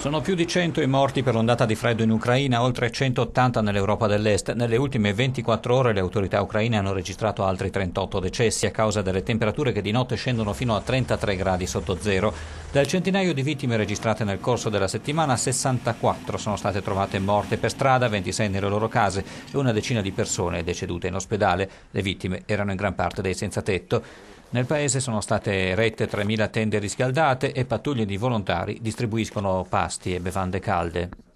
Sono più di 100 i morti per l'ondata di freddo in Ucraina, oltre 180 nell'Europa dell'Est. Nelle ultime 24 ore le autorità ucraine hanno registrato altri 38 decessi a causa delle temperature che di notte scendono fino a 33 gradi sotto zero. Dal centinaio di vittime registrate nel corso della settimana, 64 sono state trovate morte per strada, 26 nelle loro case e una decina di persone decedute in ospedale. Le vittime erano in gran parte dei senza tetto. Nel paese sono state erette 3.000 tende riscaldate e pattuglie di volontari distribuiscono pasti e bevande calde.